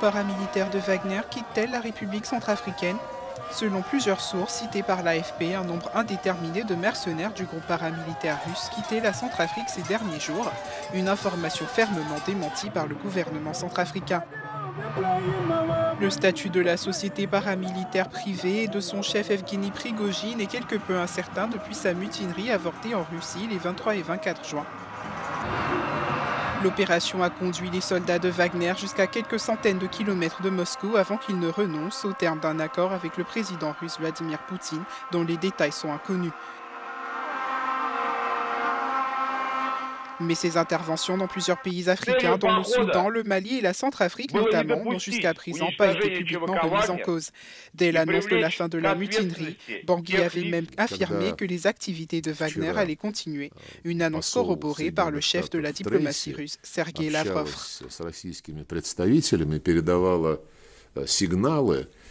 paramilitaires de Wagner quittent-elles la République centrafricaine? Selon plusieurs sources citées par l'AFP, un nombre indéterminé de mercenaires du groupe paramilitaire russe quittait la Centrafrique ces derniers jours, une information fermement démentie par le gouvernement centrafricain. Le statut de la société paramilitaire privée et de son chef Evgeny Prigojine est quelque peu incertain depuis sa mutinerie avortée en Russie les 23 et 24 juin. L'opération a conduit les soldats de Wagner jusqu'à quelques centaines de kilomètres de Moscou avant qu'ils ne renoncent au terme d'un accord avec le président russe Vladimir Poutine, dont les détails sont inconnus. Mais ces interventions dans plusieurs pays africains, dont le Soudan, le Mali et la Centrafrique notamment, n'ont jusqu'à présent pas été publiquement remises en cause. Dès l'annonce de la fin de la mutinerie, Bangui avait même affirmé que les activités de Wagner allaient continuer, une annonce corroborée par le chef de la diplomatie russe, Sergei Lavrov.